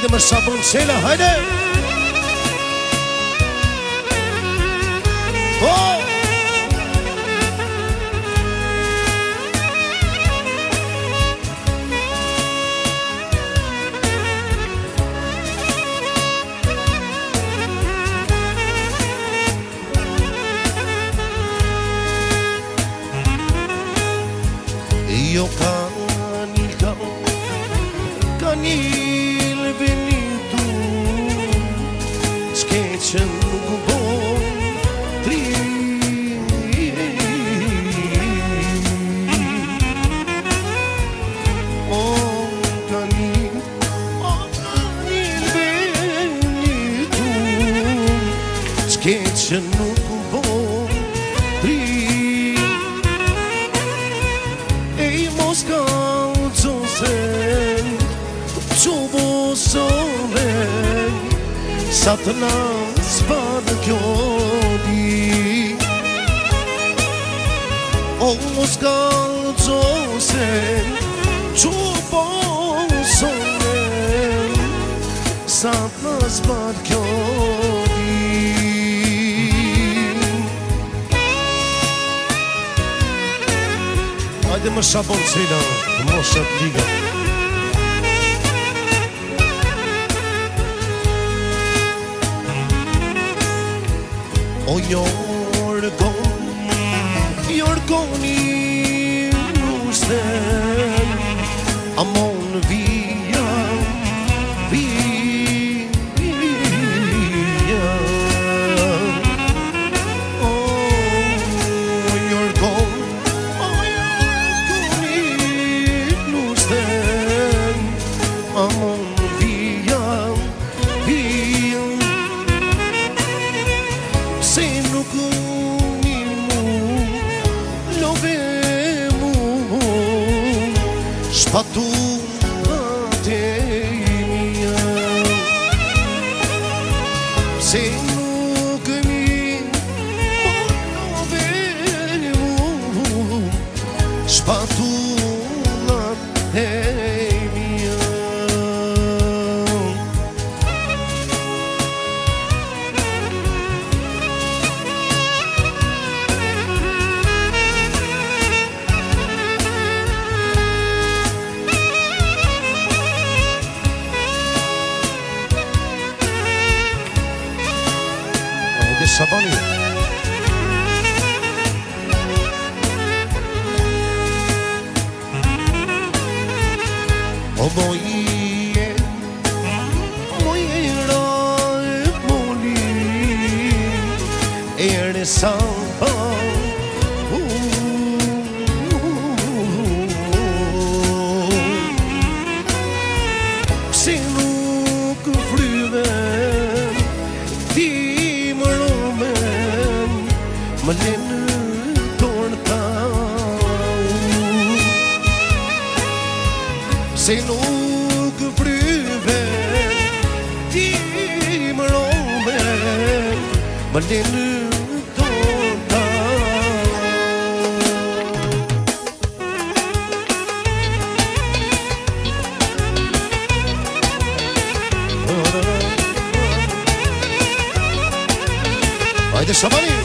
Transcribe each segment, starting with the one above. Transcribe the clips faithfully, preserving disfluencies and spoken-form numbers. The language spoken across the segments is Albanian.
Hajde më Shabon Sela, hajde! Oh! Io canica, canil venitu, sketchen gubon, tri. Oh canil, oh canil venitu, sketchen gubon, tri. Sa të nasë në kjo di O mos ka gjose Që po sonen Sa të nasë në kjo di Hajde më Shabon Sela, moshat liga O jorgon, jorgoni nusten Amon via, via O jorgon, o jorgoni nusten Amon via, via Se nuk uni mu, love mu Shpatu atë mia Se nuk uni mu, love mu Shpatu atë mia Shabani O moje, moje rae moli Ere samba Se nuk fryven Ti Më lenë dorë tau Se nuk fryve Ti më rome Më lenë dorë tau Hajde Shabani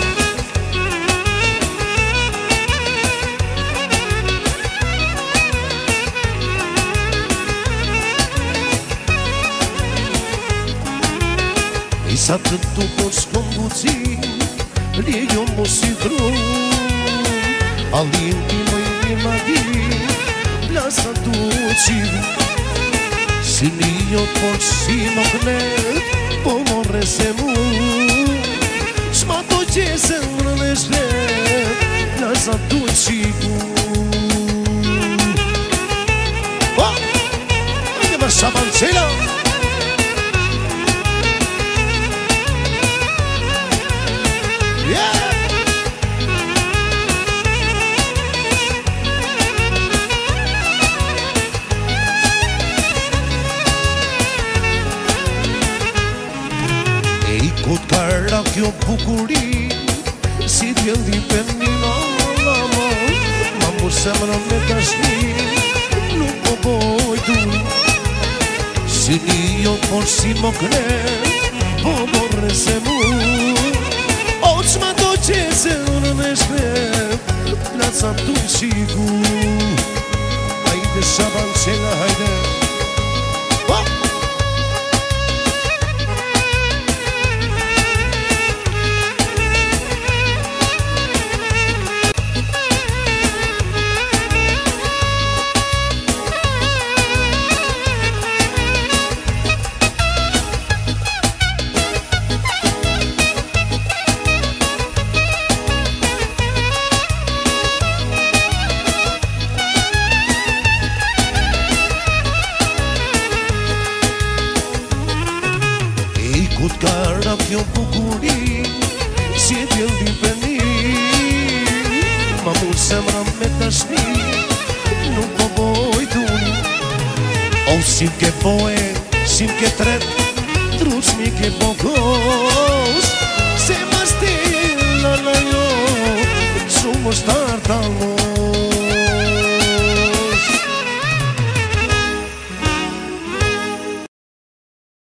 Sa të tu po shkon buci Lijo mos i thru Alin ti më i magi Plasa tu qi Si lijo por si më knet Po morre se mu Shma to qesën në shlet Plasa tu qi Oh! Hajde më Shabon Sela Kut kara kjo bukuri Si djeldi penina lama Ma mu semra me tashni Nuk po bojtu Si një jo por si mo knet po morre se mu Oç ma do qese unë me shkret Placa tu i shiku Hajde Shaban qela hajde oh! Kut kara kjo bukuri Si e tjeldi për një Ma mu semra me tashni Nuk po bojtun O si m'ke boje, si m'ke tret Truq mi ke bokos Se ma stila la jo Shumë është tarta mo